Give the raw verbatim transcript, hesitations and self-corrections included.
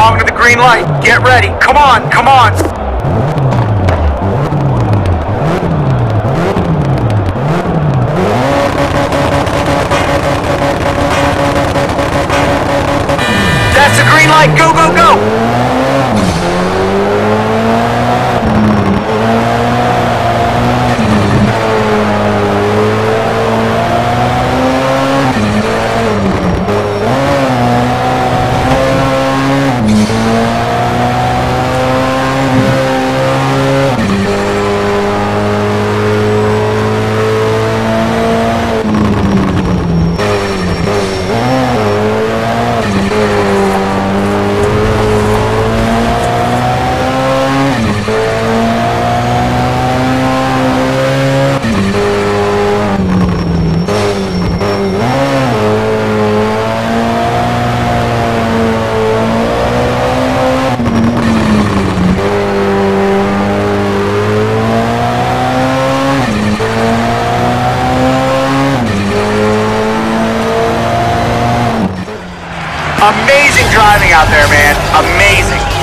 belong to the green light. Get ready. Come on, come on. That's the green light. Go, go, go. Amazing driving out there, man. Amazing.